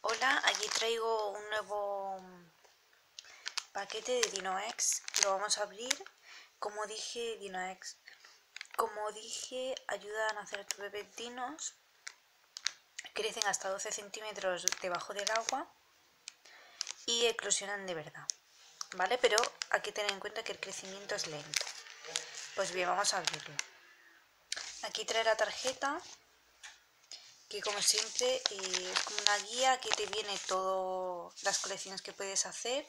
Hola, aquí traigo un nuevo paquete de Dinoex. Lo vamos a abrir. Como dije, Dinoex, ayudan a hacer a tu bebé dinos. Crecen hasta 12 centímetros debajo del agua y eclosionan de verdad, ¿vale? Pero hay que tener en cuenta que el crecimiento es lento. Pues bien, vamos a abrirlo. Aquí trae la tarjeta, que como siempre es como una guía que te viene todas las colecciones que puedes hacer.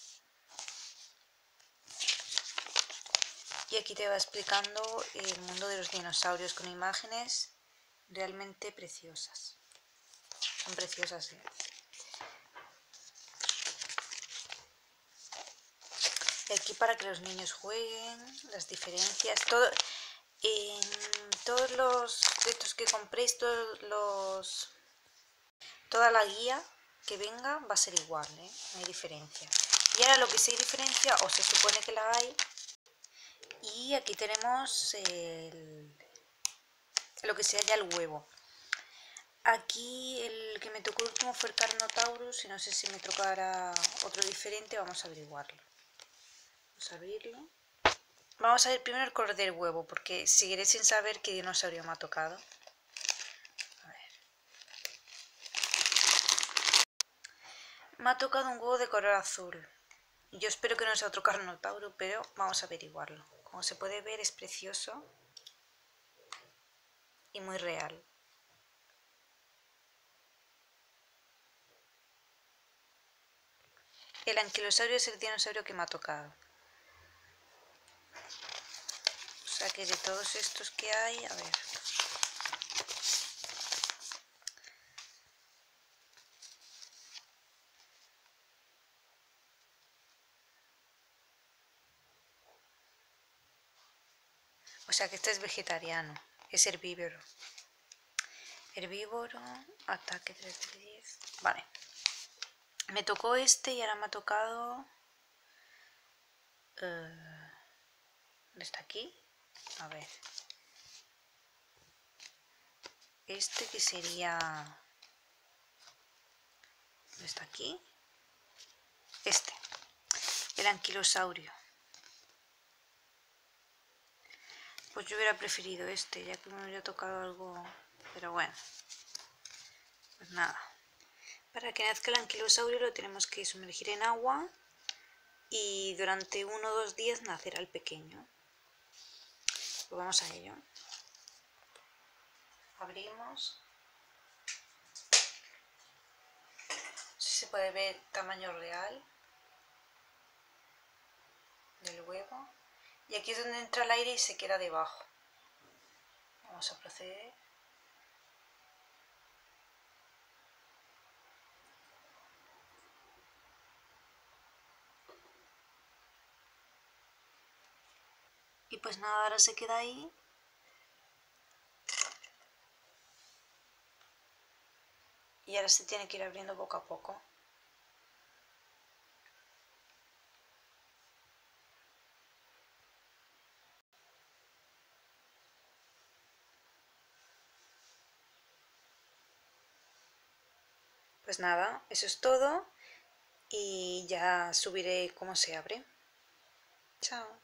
Y aquí te va explicando el mundo de los dinosaurios con imágenes realmente preciosas. Son preciosas, ¿eh? Y aquí para que los niños jueguen, las diferencias, todo. En todos los textos que compréis, toda la guía que venga va a ser igual, ¿eh? No hay diferencia. Y ahora lo que sí hay diferencia, o se supone que la hay, y aquí tenemos lo que sea ya el huevo. Aquí el que me tocó último fue el Carnotaurus y no sé si me tocará otro diferente, vamos a averiguarlo. Vamos a abrirlo. Vamos a ver primero el color del huevo, porque seguiré sin saber qué dinosaurio me ha tocado. A ver. Me ha tocado un huevo de color azul. Yo espero que no sea otro Carnotaurus, pero vamos a averiguarlo. Como se puede ver, es precioso y muy real. El anquilosaurio es el dinosaurio que me ha tocado. O sea que de todos estos que hay, a ver. O sea que este es vegetariano, es herbívoro. Herbívoro, ataque 3 de 10. Vale. Me tocó este y ahora me ha tocado... ¿dónde está aquí? A ver. Este que sería... ¿dónde está aquí? Este. El anquilosaurio. Pues yo hubiera preferido este, ya que me hubiera tocado algo... Pero bueno. Pues nada. Para que nazca el anquilosaurio lo tenemos que sumergir en agua y durante 1 o 2 días nacerá el pequeño. Pues vamos a ello. Abrimos. No sé si se puede ver el tamaño real del huevo. Y aquí es donde entra el aire y se queda debajo. Vamos a proceder. Y pues nada, ahora se queda ahí. Y ahora se tiene que ir abriendo poco a poco. Pues nada, eso es todo. Y ya subiré cómo se abre. Chao.